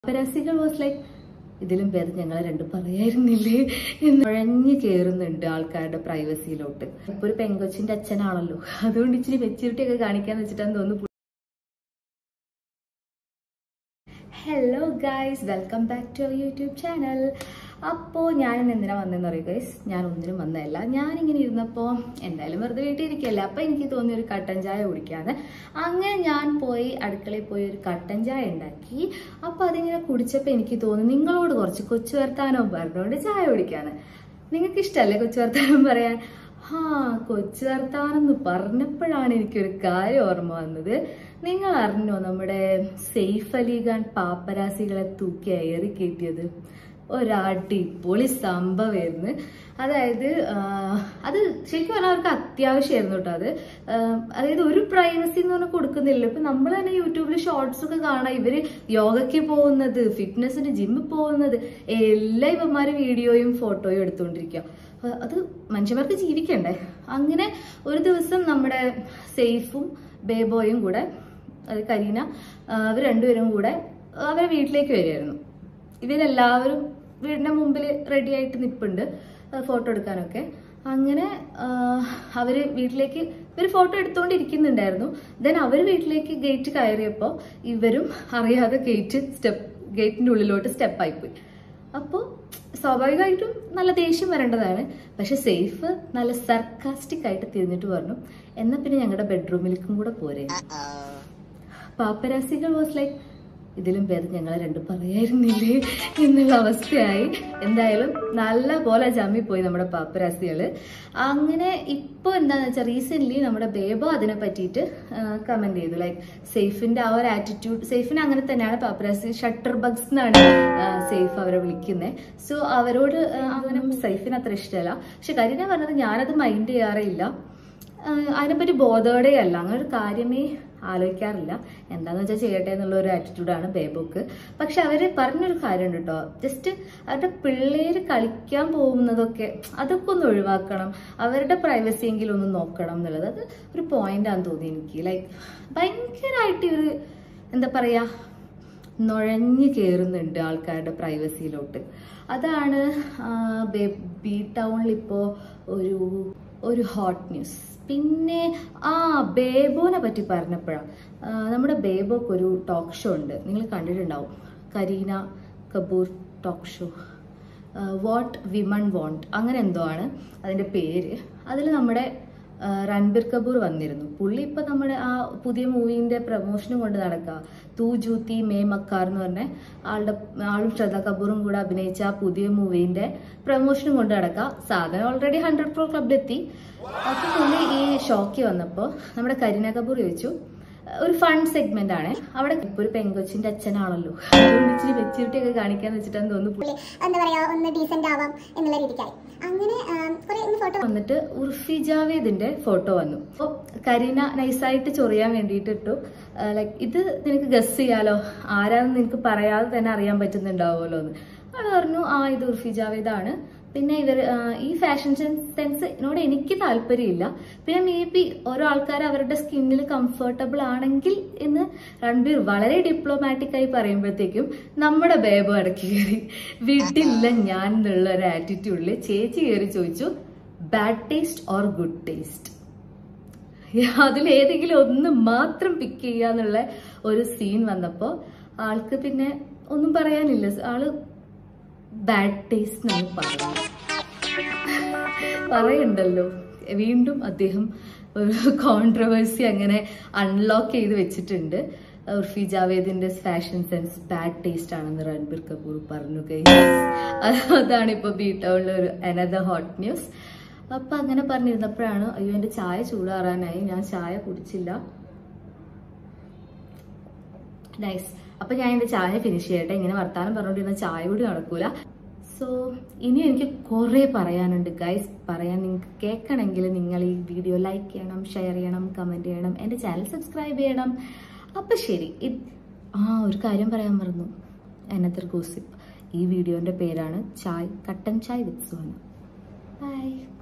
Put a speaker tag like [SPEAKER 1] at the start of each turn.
[SPEAKER 1] പരാസികൾ was like ഇതിലും പേര് ഞങ്ങളെ രണ്ടും പറയായിരുന്നില്ലേ എന്ന് കുഴഞ്ഞു കയറുന്നുണ്ട് ആൾക്കാരുടെ പ്രൈവസിയിലോട്ട്. ഇപ്പൊ ഒരു പെങ്കൊച്ചിന്റെ അച്ഛനാണല്ലോ, അതുകൊണ്ട് ഇച്ചിരി മെച്യൂരിറ്റി ഒക്കെ കാണിക്കാന്ന് വെച്ചിട്ടാന്ന് തോന്നുന്നു. Hello guys, welcome back to our YouTube channel. അപ്പോൾ ഞാനിന്ന് എന്തിനാ വന്നതെന്ന് പറയും ഗൈസ്, ഞാൻ ഒന്നിനും വന്നതല്ല. ഞാനിങ്ങനെ ഇരുന്നപ്പോൾ എന്തായാലും വെറുതെ വീട്ടിൽ ഇരിക്കുകയല്ലേ, അപ്പം എനിക്ക് തോന്നി ഒരു കട്ടൻ ചായ കുടിക്കാന്ന്. അങ്ങനെ ഞാൻ പോയി അടുക്കളയിൽ പോയി ഒരു കട്ടൻ ചായ ഉണ്ടാക്കി. അപ്പോൾ അതിങ്ങനെ കുടിച്ചപ്പോൾ എനിക്ക് തോന്നി നിങ്ങളോട് കുറച്ച് കൊച്ചു വർത്താനം പറഞ്ഞുകൊണ്ട് ചായ കുടിക്കാന്ന്. നിങ്ങൾക്ക് ഇഷ്ടമല്ലേ കൊച്ചു വർത്താനം പറയാൻ? കൊച്ചു വർത്താനം എന്ന് പറഞ്ഞപ്പോഴാണ് എനിക്കൊരു കാര്യം ഓർമ്മ വന്നത്. നിങ്ങൾ അറിഞ്ഞോ നമ്മുടെ സെയ്ഫ് അലി ഖാൻ പാപ്പരാസികളെ തൂക്കി അയറി കയറ്റിയത്? ഒരടിപൊളി സംഭവമായിരുന്നു. അതായത് അത് ശരിക്കും പറഞ്ഞാൽ അവർക്ക് അത്യാവശ്യമായിരുന്നു കേട്ടോ. അതായത് ഒരു പ്രൈവസി എന്ന് പറഞ്ഞാൽ കൊടുക്കുന്നില്ല. ഇപ്പൊ നമ്മൾ തന്നെ യൂട്യൂബിൽ ഷോർട്സ് ഒക്കെ കാണാം, ഇവര് യോഗയ്ക്ക് പോകുന്നത്, ഫിറ്റ്നസിന് ജിമ്മിൽ പോകുന്നത്, എല്ലാ ഇവന്മാര് വീഡിയോയും ഫോട്ടോയും എടുത്തുകൊണ്ടിരിക്കുക. അത് മനുഷ്യന്മാർക്ക് ജീവിക്കണ്ടേ? അങ്ങനെ ഒരു ദിവസം നമ്മുടെ സെയ്ഫും ബേബോയും കൂടെ, അത് കരീന, അവർ രണ്ടുപേരും കൂടെ അവരെ വീട്ടിലേക്ക് വരികയായിരുന്നു. ഇവരെല്ലാവരും വീടിന്റെ മുമ്പിൽ റെഡി ആയിട്ട് നിൽപ്പുണ്ട് ഫോട്ടോ എടുക്കാനൊക്കെ. അങ്ങനെ അവര് വീട്ടിലേക്ക് ഇവർ ഫോട്ടോ എടുത്തുകൊണ്ടിരിക്കുന്നുണ്ടായിരുന്നു. ദെൻ അവർ വീട്ടിലേക്ക് ഗേറ്റ് കയറിയപ്പോൾ ഇവരും അറിയാതെ ഗേറ്റിന്റെ ഉള്ളിലോട്ട് സ്റ്റെപ്പായിപ്പോയി. അപ്പോൾ സ്വാഭാവികമായിട്ടും നല്ല ദേഷ്യം വരേണ്ടതാണ്. പക്ഷെ സെയ്ഫ് നല്ല സർക്കാസ്റ്റിക് ആയിട്ട് തിരിഞ്ഞിട്ട് പറഞ്ഞു, എന്നാ പിന്നെ ഞങ്ങളുടെ ബെഡ്റൂമിലേക്കും കൂടെ പോരെ. പാപ്പരാസികൾ വാസ് ലൈക്ക് ഇതിലും പേര് ഞങ്ങളെ രണ്ടും പറയായിരുന്നില്ലേ എന്നുള്ള അവസ്ഥയായി. എന്തായാലും നല്ല പോലെ ജമ്മി പോയി നമ്മുടെ പാപ്പരാസികള്. അങ്ങനെ ഇപ്പൊ എന്താന്ന് വെച്ചാൽ റീസെന്റ് നമ്മുടെ ബേബോ അതിനെ പറ്റിയിട്ട് കമന്റ് ചെയ്തു. ലൈക്ക് സെയ്ഫിന്റെ ആ ഒരു ആറ്റിറ്റ്യൂഡ്, സെയ്ഫിന് അങ്ങനെ തന്നെയാണ് പാപ്പരാസി ഷട്ടർ ബഗ്സ് എന്നാണ് സെയ്ഫ് അവരെ വിളിക്കുന്നത്. സോ അവരോട് അങ്ങനെ സെയ്ഫിന് അത്ര ഇഷ്ടമല്ല. പക്ഷെ കരീന പറഞ്ഞത് ഞാനത് മൈൻഡ് ചെയ്യാറേയില്ല, അതിനെപ്പറ്റി ബോധോടെ അല്ല, അങ്ങനെ ഒരു കാര്യമേ ആലോചിക്കാറില്ല. എന്താന്ന് വെച്ചാൽ ചെയ്യട്ടെ എന്നുള്ള ഒരു ആറ്റിറ്റ്യൂഡാണ് ബേബോക്ക്. പക്ഷെ അവര് പറഞ്ഞൊരു കാര്യമുണ്ട് കേട്ടോ, ജസ്റ്റ് അവരുടെ പിള്ളേര് കളിക്കാൻ പോകുന്നതൊക്കെ അതൊക്കെ ഒന്ന് ഒഴിവാക്കണം, അവരുടെ പ്രൈവസി എങ്കിലും ഒന്ന് നോക്കണം എന്നുള്ളത്. അത് ഒരു പോയിന്റാന്ന് തോന്നി എനിക്ക്. ലൈക്ക് ഭയങ്കരമായിട്ട് ഇവര് എന്താ പറയാ, നുഴഞ്ഞു കയറുന്നുണ്ട് ആൾക്കാരുടെ പ്രൈവസിയിലോട്ട്. അതാണ് ബി ടൗണിൽ ഇപ്പോൾ ഒരു ഹോട്ട് ന്യൂസ്. പിന്നെ ബേബോനെ പറ്റി പറഞ്ഞപ്പോഴാണ്, നമ്മുടെ ബേബോക്ക് ഒരു ടോക്ക് ഷോ ഉണ്ട്, നിങ്ങൾ കണ്ടിട്ടുണ്ടാവും, Kareena Kapoor talk show, what women want അങ്ങനെ എന്തോ ആണ് അതിൻ്റെ പേര്. അതിൽ നമ്മുടെ രൺബീർ കപൂർ വന്നിരുന്നു. പുള്ളി ഇപ്പം നമ്മുടെ ആ പുതിയ മൂവീൻ്റെ പ്രമോഷനും കൊണ്ട് നടക്കുക, തൂ ജൂത്തി മേ മക്കാർ എന്ന് പറഞ്ഞ ആളും ശ്രദ്ധ കപൂറും കൂടെ അഭിനയിച്ച ആ പുതിയ മൂവീൻ്റെ പ്രമോഷനും കൊണ്ട് നടക്കുക. സാധനം ഓൾറെഡി 100 crore ക്ലബിലെത്തി. അപ്പോൾ പുള്ളി ഈ ഷോക്ക് വന്നപ്പോൾ നമ്മുടെ കരീന കപൂർ ചോദിച്ചു, ഒരു ഫൺ സെഗ്മെന്റ് ആണ് അവിടെ, ഇപ്പൊ ഒരു പെങ്കൊച്ചിന്റെ അച്ഛനാണല്ലോ, അതുകൊണ്ട് ഇച്ചിരി മെച്യൂരിറ്റി ഒക്കെ കാണിക്കാന്ന് വെച്ചിട്ടാന്ന് തോന്നുന്നു
[SPEAKER 2] എന്താ പറയാ, ഒന്ന് ഡീസന്റ് ആവാം എന്നുള്ള രീതിക്കായി. അങ്ങനെ ഫോട്ടോ
[SPEAKER 1] വന്നിട്ട് ഉർഫി ജാവേദിന്റെ ഫോട്ടോ വന്നു. അപ്പോൾ കരീന നൈസായിട്ട് ചൊറിയാൻ വേണ്ടിയിട്ട് ഇട്ടു, ലൈക്ക് ഇത് നിനക്ക് ഗസ് ചെയ്യാലോ, ആരാന്ന് നിനക്ക് പറയാതെ തന്നെ അറിയാൻ പറ്റുന്നുണ്ടാവുമല്ലോ എന്ന്. അവൾ പറഞ്ഞു ഇത് ഉർഫി ജാവേദാണ്. പിന്നെ ഈ ഫാഷൻ സെൻസിനോട് എനിക്ക് താല്പര്യമില്ല, പിന്നെ മേ ബി ഓരോ ആൾക്കാർ അവരുടെ സ്കിന്നിൽ കംഫർട്ടബിൾ ആണെങ്കിൽ എന്ന് രൺബീർ വളരെ ഡിപ്ലോമാറ്റിക് ആയി പറയുമ്പോഴത്തേക്കും നമ്മുടെ ബേബോ ഇടയ്ക്ക് കയറി വിട്ടില്ല ഞാൻ എന്നുള്ള ഒരു ആറ്റിറ്റ്യൂഡിൽ ചേച്ചി കയറി ചോദിച്ചു, bad taste or good taste, അതിലേതെങ്കിലും ഒന്ന് മാത്രം പിക്ക് ചെയ്യാന്നുള്ള ഒരു സീൻ വന്നപ്പോൾ ആൾക്ക് പിന്നെ ഒന്നും പറയാനില്ല. ആള് ബാഡ് ടേസ്റ്റ് എന്ന് പറയണ്ടല്ലോ. വീണ്ടും അദ്ദേഹം ഒരു കോൺട്രവേഴ്സി അങ്ങനെ അൺലോക്ക് ചെയ്ത് വെച്ചിട്ടുണ്ട്. ഉർഫി ജാവേദിന്റെ ഫാഷൻ സെൻസ് ബാഡ് ടേസ്റ്റ് ആണെന്ന് രൺബീർ കപൂർ പറഞ്ഞു. അതാണ് ഇപ്പൊ ബി ടൗണിലെ ഒരു അനദർ ഹോട്ട് ന്യൂസ്. അപ്പൊ അങ്ങനെ പറഞ്ഞിരുന്നപ്പോഴാണ്, അയ്യോ എന്റെ ചായ ചൂടാറാനായി, ഞാൻ ചായ കുടിച്ചില്ല. നൈസ്. അപ്പൊ ഞാൻ എന്റെ ചായ ഫിനിഷ് ചെയ്യട്ടെ, ഇങ്ങനെ വർത്താനം പറഞ്ഞുകൊണ്ടിരുന്ന ചായ കൂടി നടക്കൂല. സോ ഇനി എനിക്ക് കുറെ പറയാനുണ്ട് ഗൈസ്. നിങ്ങൾക്ക് കേൾക്കണമെങ്കിൽ നിങ്ങൾ ഈ വീഡിയോ ലൈക്ക് ചെയ്യണം, ഷെയർ ചെയ്യണം, കമന്റ് ചെയ്യണം, എന്റെ ചാനൽ സബ്സ്ക്രൈബ് ചെയ്യണം. അപ്പൊ ശരി, ഒരു കാര്യം പറയാൻ മറന്നു, അനദർ ഗോസിപ്പ്. ഈ വീഡിയോന്റെ പേരാണ് കട്ടൻ ചായ് വിത്ത് സോന. ബൈ.